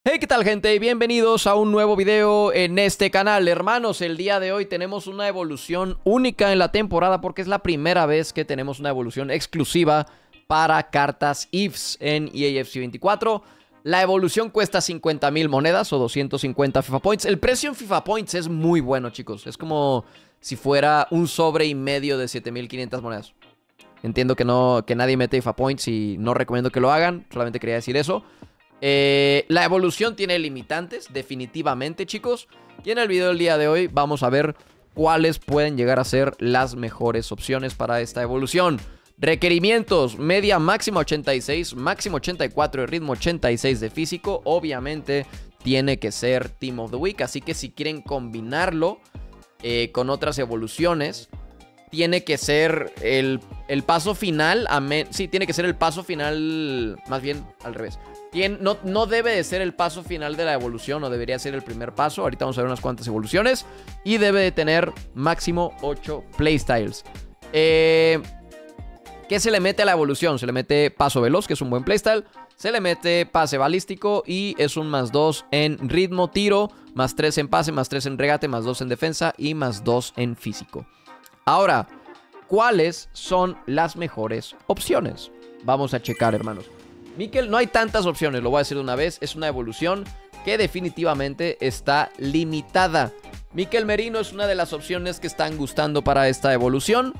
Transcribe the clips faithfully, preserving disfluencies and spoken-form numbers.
Hey, ¿qué tal, gente? Bienvenidos a un nuevo video en este canal. Hermanos, el día de hoy tenemos una evolución única en la temporada porque es la primera vez que tenemos una evolución exclusiva para cartas I F S en E A F C veinticuatro. La evolución cuesta cincuenta mil monedas o doscientos cincuenta FIFA Points. El precio en FIFA Points es muy bueno, chicos. Es como si fuera un sobre y medio de siete mil quinientas monedas. Entiendo que, no, que nadie mete FIFA Points y no recomiendo que lo hagan. Solamente quería decir eso. Eh, la evolución tiene limitantes, definitivamente, chicos. Y en el video del día de hoy vamos a ver cuáles pueden llegar a ser las mejores opciones para esta evolución. Requerimientos: media máxima ochenta y seis, máximo ochenta y cuatro de ritmo, ochenta y seis de físico. Obviamente tiene que ser Team of the Week, así que si quieren combinarlo eh, con otras evoluciones, tiene que ser el, el paso final. Sí, tiene que ser el paso final, más bien al revés. Bien, no, no debe de ser el paso final de la evolución, o debería ser el primer paso. Ahorita vamos a ver unas cuantas evoluciones. Y debe de tener máximo ocho playstyles. Eh, ¿Qué se le mete a la evolución? Se le mete paso veloz, que es un buen playstyle. Se le mete pase balístico y es un más dos en ritmo, tiro, más tres en pase, más tres en regate, más dos en defensa y más dos en físico. Ahora, ¿cuáles son las mejores opciones? Vamos a checar, hermanos. Mikel, no hay tantas opciones, lo voy a decir de una vez. Es una evolución que definitivamente está limitada. Mikel Merino es una de las opciones que están gustando para esta evolución.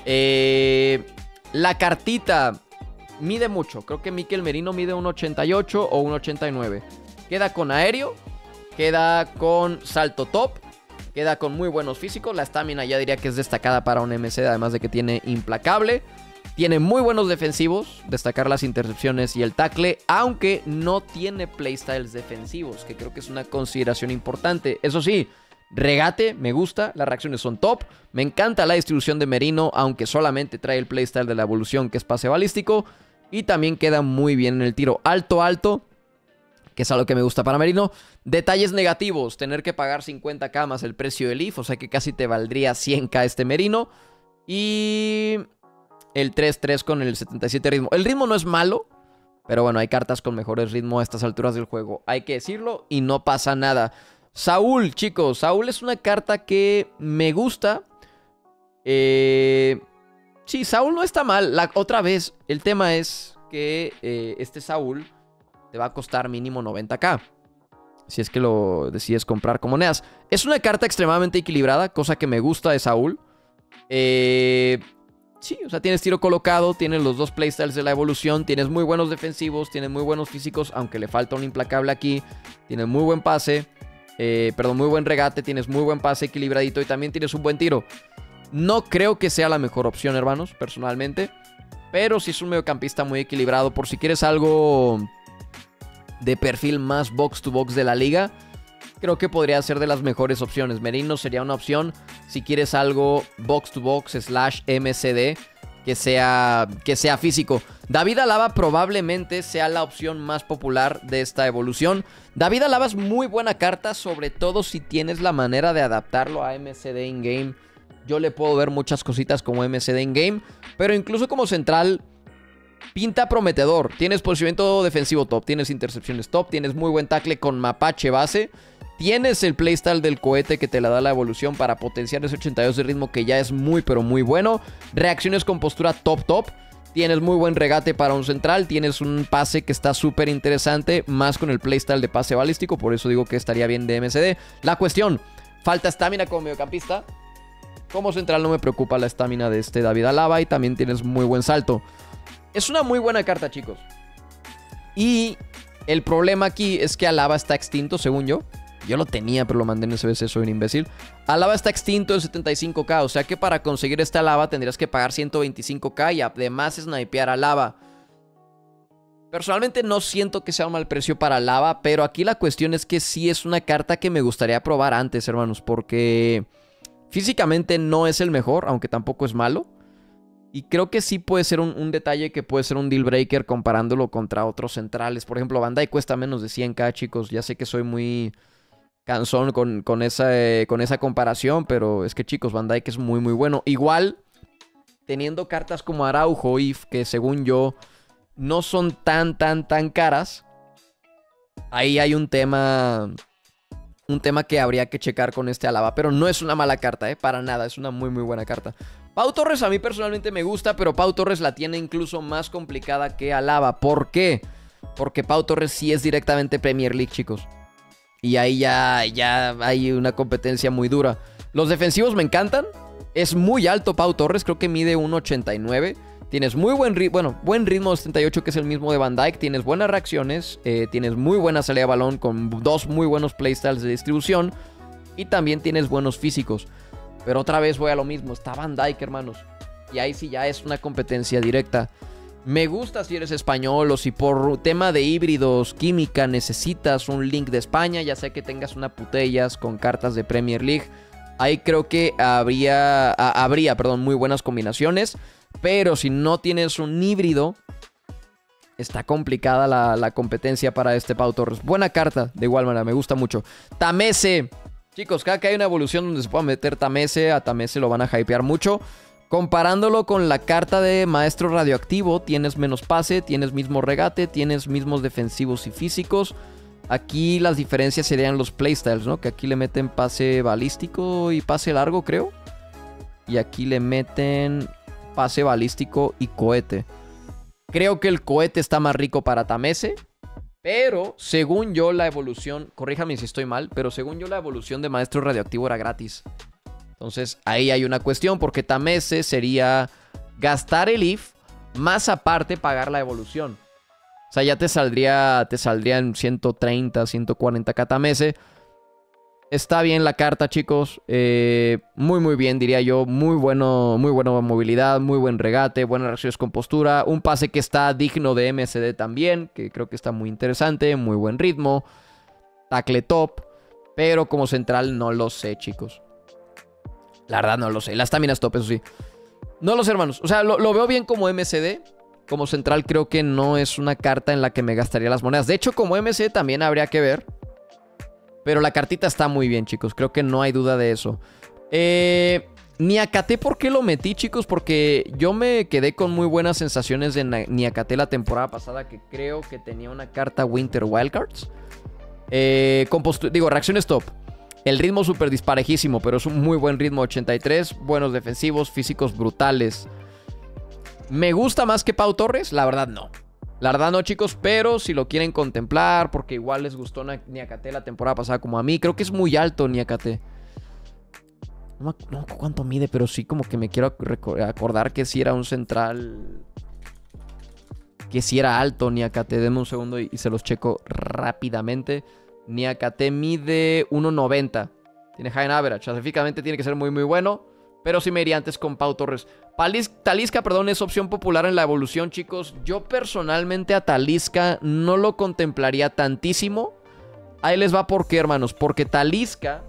Eh, la cartita mide mucho. Creo que Mikel Merino mide un ochenta y ocho o un ochenta y nueve. Queda con aéreo, queda con salto top, queda con muy buenos físicos. La estamina ya diría que es destacada para un M C D, además de que tiene implacable. Tiene muy buenos defensivos, destacar las intercepciones y el tackle, aunque no tiene playstyles defensivos, que creo que es una consideración importante. Eso sí, regate, me gusta, las reacciones son top. Me encanta la distribución de Merino, aunque solamente trae el playstyle de la evolución, que es pase balístico. Y también queda muy bien en el tiro alto, alto, que es algo que me gusta para Merino. Detalles negativos: tener que pagar cincuenta K más el precio del I F, o sea que casi te valdría cien K este Merino. Y el tres tres con el setenta y siete ritmo. El ritmo no es malo, pero bueno, hay cartas con mejores ritmo a estas alturas del juego. Hay que decirlo y no pasa nada. Saúl, chicos. Saúl es una carta que me gusta. Eh... Sí, Saúl no está mal. La... Otra vez, el tema es que eh, este Saúl te va a costar mínimo noventa K. Si es que lo decides comprar con monedas. Es una carta extremadamente equilibrada, cosa que me gusta de Saúl. Eh... Sí, o sea, tienes tiro colocado, tienes los dos playstyles de la evolución, tienes muy buenos defensivos, tienes muy buenos físicos, aunque le falta un implacable aquí. Tienes muy buen pase, eh, perdón, muy buen regate, tienes muy buen pase equilibradito y también tienes un buen tiro. No creo que sea la mejor opción, hermanos, personalmente, pero sí es un mediocampista muy equilibrado. Por si quieres algo de perfil más box to box de la liga, creo que podría ser de las mejores opciones. Merino sería una opción si quieres algo box to box slash M C D que sea, que sea físico. David Alaba probablemente sea la opción más popular de esta evolución. David Alaba es muy buena carta, sobre todo si tienes la manera de adaptarlo a M C D in-game. Yo le puedo ver muchas cositas como M C D in-game, pero incluso como central pinta prometedor. Tienes posicionamiento defensivo top, tienes intercepciones top, tienes muy buen tackle con mapache base. Tienes el playstyle del cohete que te la da la evolución para potenciar ese ochenta y dos de ritmo, que ya es muy pero muy bueno. Reacciones con postura top top. Tienes muy buen regate para un central. Tienes un pase que está súper interesante, más con el playstyle de pase balístico. Por eso digo que estaría bien de M C D. La cuestión: falta estamina como mediocampista. Como central no me preocupa la estamina de este David Alaba. Y también tienes muy buen salto. Es una muy buena carta, chicos. Y el problema aquí es que Alaba está extinto, según yo. Yo lo tenía, pero lo mandé en S B C, soy un imbécil. Alaba está extinto en setenta y cinco K. O sea que para conseguir esta Alaba tendrías que pagar ciento veinticinco K y además snipear a Alaba. Personalmente no siento que sea un mal precio para Alaba, pero aquí la cuestión es que sí es una carta que me gustaría probar antes, hermanos, porque físicamente no es el mejor, aunque tampoco es malo. Y creo que sí puede ser un, un detalle que puede ser un deal breaker comparándolo contra otros centrales. Por ejemplo, Bandai cuesta menos de cien K, chicos. Ya sé que soy muy cansón con, con, esa, eh, con esa comparación, pero es que, chicos, Van Dijk es muy muy bueno. Igual, teniendo cartas como Araujo, If, que según yo no son tan tan tan caras, ahí hay un tema... Un tema que habría que checar con este Alaba. Pero no es una mala carta, ¿eh? Para nada. Es una muy, muy buena carta. Pau Torres a mí personalmente me gusta, pero Pau Torres la tiene incluso más complicada que Alaba. ¿Por qué? Porque Pau Torres sí es directamente Premier League, chicos. Y ahí ya, ya hay una competencia muy dura. Los defensivos me encantan. Es muy alto Pau Torres. Creo que mide uno ochenta y nueve. Tienes muy buen ritmo, bueno, buen ritmo de setenta y ocho, que es el mismo de Van Dijk. Tienes buenas reacciones, eh, tienes muy buena salida de balón con dos muy buenos playstyles de distribución. Y también tienes buenos físicos. Pero otra vez voy a lo mismo, está Van Dijk, hermanos. Y ahí sí ya es una competencia directa. Me gusta si eres español o si por tema de híbridos, química, necesitas un link de España. Ya sea que tengas una putellas con cartas de Premier League. Ahí creo que habría, a, habría perdón, muy buenas combinaciones. Pero si no tienes un híbrido, está complicada la, la competencia para este Pau Torres. Buena carta, de igual manera, me gusta mucho. Tamese. Chicos, cada que hay una evolución donde se pueda meter Tamese, a Tamese lo van a hypear mucho. Comparándolo con la carta de Maestro Radioactivo, tienes menos pase, tienes mismo regate, tienes mismos defensivos y físicos. Aquí las diferencias serían los playstyles, ¿no? Que aquí le meten pase balístico y pase largo, creo. Y aquí le meten... pase balístico y cohete. Creo que el cohete está más rico para Tamese. Pero, según yo, la evolución... corríjame si estoy mal, pero según yo la evolución de Maestro Radioactivo era gratis. Entonces, ahí hay una cuestión, porque Tamese sería gastar el I F, más aparte pagar la evolución. O sea, ya te saldría, te saldría en ciento treinta, ciento cuarenta K Tamese. Está bien la carta, chicos. Eh, muy, muy bien, diría yo. Muy bueno, muy buena movilidad, muy buen regate, buenas reacciones con postura. Un pase que está digno de M S D también, que creo que está muy interesante. Muy buen ritmo. Tackle top. Pero como central no lo sé, chicos. La verdad no lo sé. La estamina es top, eso sí. No lo sé, hermanos. O sea, lo, lo veo bien como M S D. Como central creo que no es una carta en la que me gastaría las monedas. De hecho, como M S D también habría que ver. Pero la cartita está muy bien, chicos. Creo que no hay duda de eso. Eh, Niakate, ¿por qué lo metí, chicos? Porque yo me quedé con muy buenas sensaciones de Niakate la temporada pasada, que creo que tenía una carta Winter Wildcards. Eh, digo, reacciones top. El ritmo súper disparejísimo, pero es un muy buen ritmo. ochenta y tres, buenos defensivos, físicos brutales. ¿Me gusta más que Pau Torres? La verdad, no. La verdad no, chicos, pero si lo quieren contemplar, porque igual les gustó Niakate la temporada pasada como a mí. Creo que es muy alto Niakate. No me acuerdo cuánto mide, pero sí como que me quiero acordar que sí era un central... Que sí era alto Niakate. Denme un segundo y, y se los checo rápidamente. Niakate mide uno noventa. Tiene high average. Clasificamente tiene que ser muy, muy bueno. Pero sí me iría antes con Pau Torres. Palis, Talisca, perdón, es opción popular en la evolución, chicos. Yo personalmente a Talisca no lo contemplaría tantísimo. Ahí les va por qué, hermanos. Porque Talisca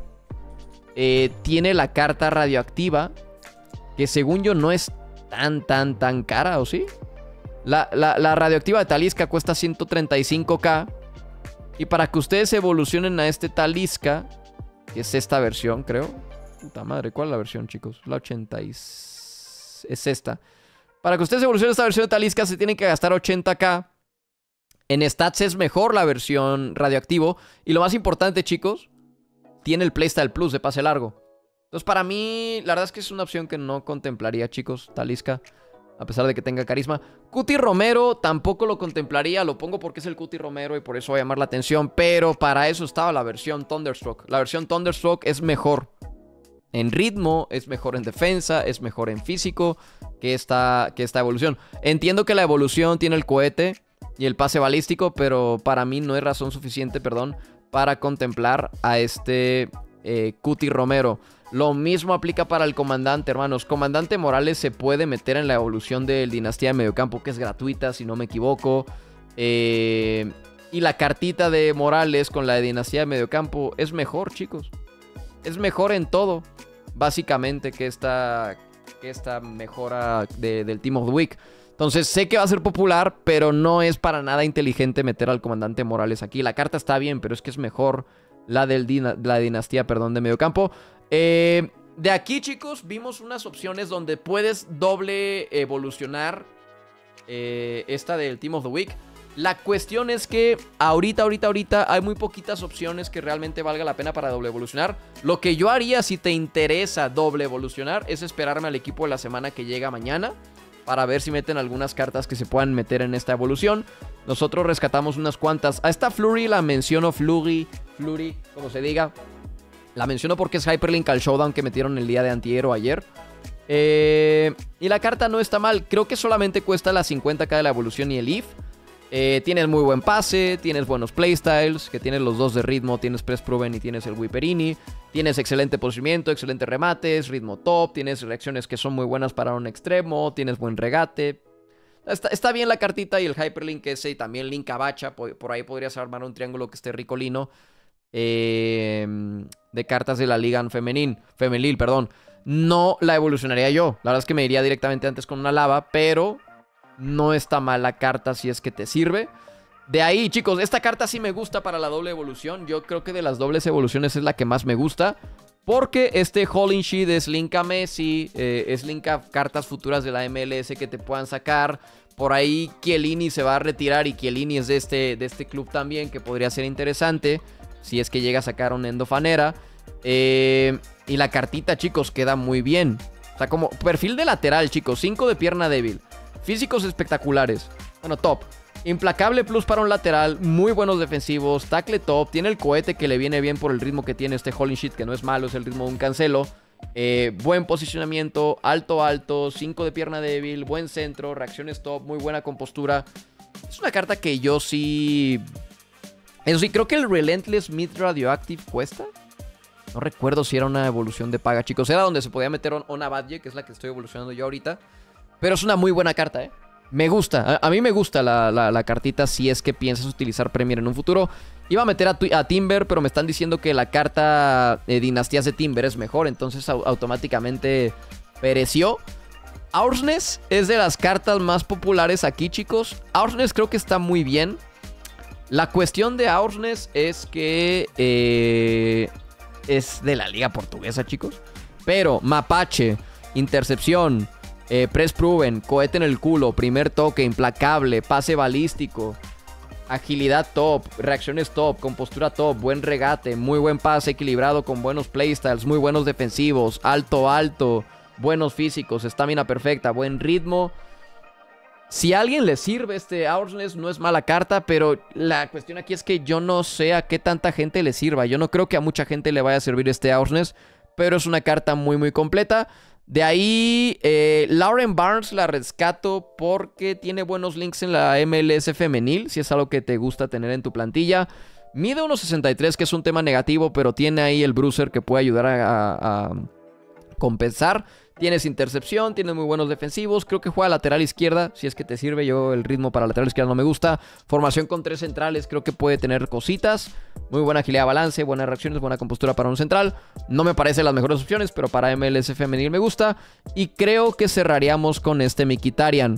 eh, tiene la carta radioactiva, que según yo no es tan, tan, tan cara, ¿o sí? La, la, la radioactiva de Talisca cuesta ciento treinta y cinco K. Y para que ustedes evolucionen a este Talisca, que es esta versión, creo. Puta madre, ¿cuál es la versión, chicos? La ochenta y seis. Es esta. Para que ustedes evolucionen esta versión de Talisca se tienen que gastar ochenta K. En stats es mejor la versión radioactivo. Y lo más importante, chicos, tiene el Playstyle Plus de pase largo. Entonces para mí, la verdad es que es una opción que no contemplaría, chicos, Talisca. A pesar de que tenga carisma. Cuti Romero tampoco lo contemplaría. Lo pongo porque es el Cuti Romero y por eso va a llamar la atención. Pero para eso estaba la versión Thunderstruck. La versión Thunderstruck es mejor en ritmo, es mejor en defensa, es mejor en físico que esta, que esta evolución. Entiendo que la evolución tiene el cohete y el pase balístico, pero para mí no es razón suficiente, perdón, para contemplar a este eh, Cuti Romero. Lo mismo aplica para el comandante, hermanos. Comandante Morales se puede meter en la evolución del Dinastía de Mediocampo, que es gratuita, si no me equivoco. Eh, y la cartita de Morales con la de Dinastía de Mediocampo es mejor, chicos. Es mejor en todo, básicamente, que esta, que esta mejora de, del Team of the Week. Entonces sé que va a ser popular, pero no es para nada inteligente meter al comandante Morales aquí. La carta está bien, pero es que es mejor la, del dina, la dinastía perdón, de Mediocampo. Eh, de aquí, chicos, vimos unas opciones donde puedes doble evolucionar eh, esta del Team of the Week. La cuestión es que ahorita, ahorita, ahorita hay muy poquitas opciones que realmente valga la pena para doble evolucionar. Lo que yo haría si te interesa doble evolucionar es esperarme al equipo de la semana que llega mañana para ver si meten algunas cartas que se puedan meter en esta evolución. Nosotros rescatamos unas cuantas. A esta Flurry la menciono, Flurry, Flurry, como se diga. La menciono porque es Hyperlink al Showdown que metieron el día de antier o ayer. Eh, y la carta no está mal. Creo que solamente cuesta las cincuenta k de la evolución y el I F. Eh, tienes muy buen pase, tienes buenos playstyles, que tienes los dos de ritmo, tienes Press Proven y tienes el Whipperini. Tienes excelente posicionamiento, excelentes remates, ritmo top, tienes reacciones que son muy buenas para un extremo, tienes buen regate. Está, está bien la cartita y el Hyperlink ese y también Link Abacha. Por, por ahí podrías armar un triángulo que esté ricolino eh, de cartas de la liga femenil, femenil, perdón. No la evolucionaría yo, la verdad es que me iría directamente antes con una lava, pero no está mal la carta si es que te sirve. De ahí, chicos, esta carta sí me gusta para la doble evolución. Yo creo que de las dobles evoluciones es la que más me gusta, porque este Holding Sheet es link a Messi, eh, es link a cartas futuras de la M L S que te puedan sacar. Por ahí Chiellini se va a retirar y Chiellini es de este, de este club también, que podría ser interesante si es que llega a sacar un Endofanera. Eh, y la cartita, chicos, queda muy bien. O sea, como perfil de lateral, chicos, cinco de pierna débil. Físicos espectaculares. Bueno, top. Implacable plus para un lateral. Muy buenos defensivos. Tackle top. Tiene el cohete que le viene bien por el ritmo que tiene este Holding Sheet, que no es malo, es el ritmo de un Cancelo. Eh, buen posicionamiento. Alto, alto. cinco de pierna débil. Buen centro. Reacciones top. Muy buena compostura. Es una carta que yo sí... Eso sí, creo que el Relentless Mid Radioactive cuesta. No recuerdo si era una evolución de paga, chicos. Era donde se podía meter Ona Badge, que es la que estoy evolucionando yo ahorita. Pero es una muy buena carta, ¿eh? Me gusta. A, a mí me gusta la, la, la cartita si es que piensas utilizar Premier en un futuro. Iba a meter a, a Timber, pero me están diciendo que la carta eh, Dinastías de Timber es mejor. Entonces au automáticamente pereció. Aursnes es de las cartas más populares aquí, chicos. Aursnes creo que está muy bien. La cuestión de Aursnes es que eh, es de la liga portuguesa, chicos. Pero Mapache, Intercepción... Eh, press proven, cohete en el culo, primer toque, implacable, pase balístico, agilidad top, reacciones top, compostura top, buen regate, muy buen pase equilibrado con buenos playstyles, muy buenos defensivos, alto, alto, buenos físicos, estamina perfecta, buen ritmo. Si a alguien le sirve este Aursnes, no es mala carta, pero la cuestión aquí es que yo no sé a qué tanta gente le sirva. Yo no creo que a mucha gente le vaya a servir este Aursnes, pero es una carta muy, muy completa. De ahí, eh, Lauren Barnes la rescato porque tiene buenos links en la M L S femenil, si es algo que te gusta tener en tu plantilla. Mide uno sesenta y tres, que es un tema negativo, pero tiene ahí el bruiser que puede ayudar a, a, a compensar. Tienes intercepción, tienes muy buenos defensivos. Creo que juega lateral izquierda, si es que te sirve. Yo el ritmo para lateral izquierda no me gusta. Formación con tres centrales, creo que puede tener cositas. Muy buena agilidad de balance, buenas reacciones, buena compostura para un central. No me parecen las mejores opciones, pero para M L S femenil me gusta. Y creo que cerraríamos con este Mkhitaryan.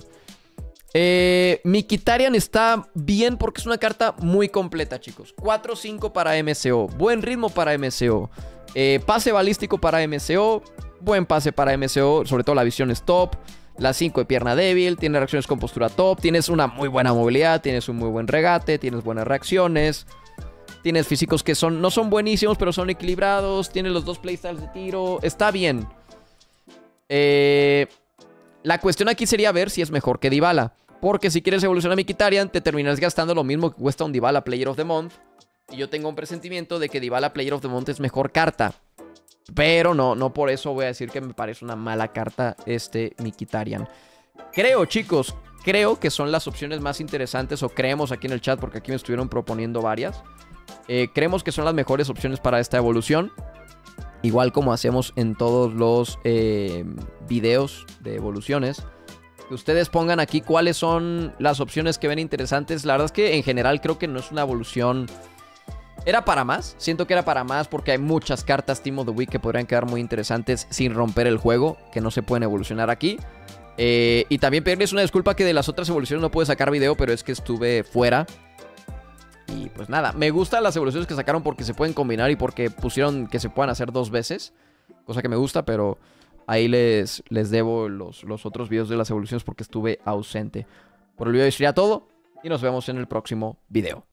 Eh, Mkhitaryan está bien porque es una carta muy completa, chicos. cuatro cinco para M C O. Buen ritmo para M C O. Eh, pase balístico para M C O. Buen pase para M C O, sobre todo la visión es top. La cinco de pierna débil, tiene reacciones con postura top. Tienes una muy buena movilidad, tienes un muy buen regate, tienes buenas reacciones. Tienes físicos que son no son buenísimos, pero son equilibrados. Tienes los dos playstyles de tiro. Está bien. Eh, la cuestión aquí sería ver si es mejor que Dybala. Porque si quieres evolucionar a Mkhitaryan, te terminarás gastando lo mismo que cuesta un Dybala Player of the Month. Y yo tengo un presentimiento de que Dybala Player of the Month es mejor carta. Pero no, no por eso voy a decir que me parece una mala carta este Mkhitaryan. Creo, chicos, creo que son las opciones más interesantes, o creemos aquí en el chat, porque aquí me estuvieron proponiendo varias. Eh, creemos que son las mejores opciones para esta evolución. Igual como hacemos en todos los eh, videos de evoluciones. Que ustedes pongan aquí cuáles son las opciones que ven interesantes. La verdad es que en general creo que no es una evolución... Era para más, siento que era para más porque hay muchas cartas Team of the Week que podrían quedar muy interesantes sin romper el juego, que no se pueden evolucionar aquí. Eh, y también pedirles una disculpa que de las otras evoluciones no pude sacar video, pero es que estuve fuera. Y pues nada, me gustan las evoluciones que sacaron porque se pueden combinar y porque pusieron que se puedan hacer dos veces. Cosa que me gusta, pero ahí les, les debo los, los otros videos de las evoluciones porque estuve ausente. Por el video de sería todo. y nos vemos en el próximo video.